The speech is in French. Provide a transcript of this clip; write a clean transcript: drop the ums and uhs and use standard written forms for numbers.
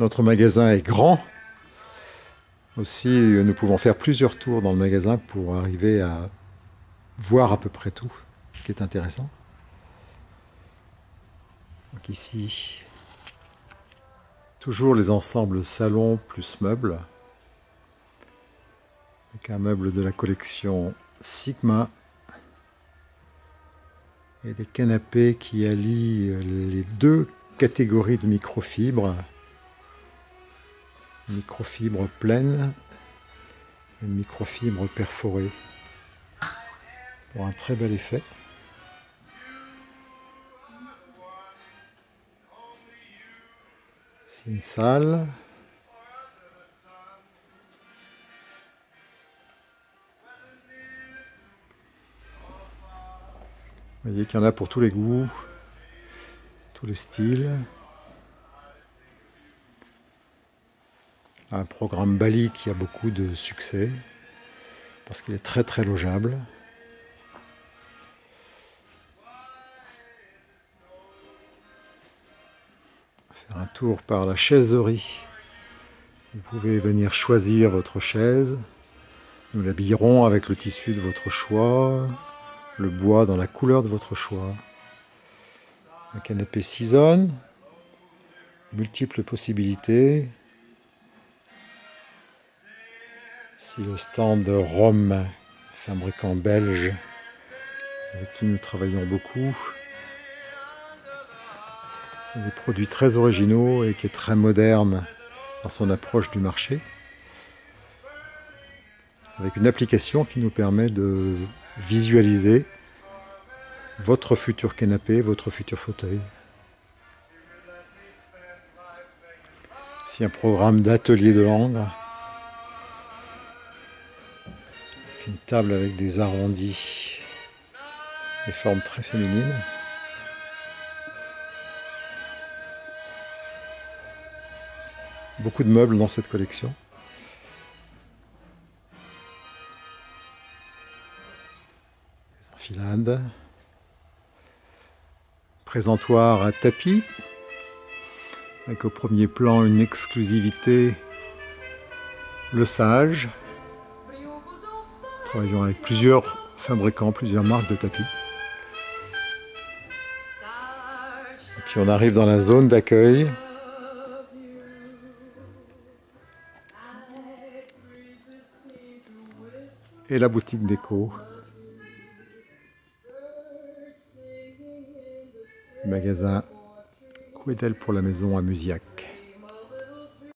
Notre magasin est grand. Aussi, nous pouvons faire plusieurs tours dans le magasin pour arriver à voir à peu près tout, ce qui est intéressant. Donc ici, toujours les ensembles salon plus meubles. Avec un meuble de la collection Sigma. Et des canapés qui allient les deux catégories de microfibres. Une microfibre pleine et une microfibre perforée. Pour un très bel effet. C'est une salle. Vous voyez qu'il y en a pour tous les goûts, tous les styles. Un programme Bali qui a beaucoup de succès, parce qu'il est très très logeable. Faire un tour par la chaiserie. Vous pouvez venir choisir votre chaise. Nous l'habillerons avec le tissu de votre choix, le bois dans la couleur de votre choix. Un canapé 6 zones, multiples possibilités. Ici le stand de Rome, fabricant belge, avec qui nous travaillons beaucoup. Il y a des produits très originaux et qui est très moderne dans son approche du marché. Avec une application qui nous permet de visualiser votre futur canapé, votre futur fauteuil. Ici un programme d'atelier de langue. Une table avec des arrondis, des formes très féminines. Beaucoup de meubles dans cette collection. Des enfilades. Présentoir à tapis. Avec au premier plan une exclusivité, le Sage. Travaillons avec plusieurs fabricants, plusieurs marques de tapis. Et puis on arrive dans la zone d'accueil. Et la boutique déco. Le magasin Quedel pour la maison à Musiac.